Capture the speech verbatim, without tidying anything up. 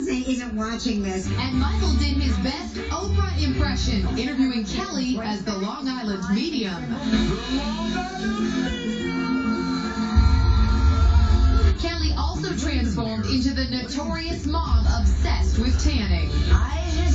isn't watching this. And Michael did his best Oprah impression, interviewing Kelly as the Long Island medium. Kelly also transformed into the notorious mom obsessed with tanning. I just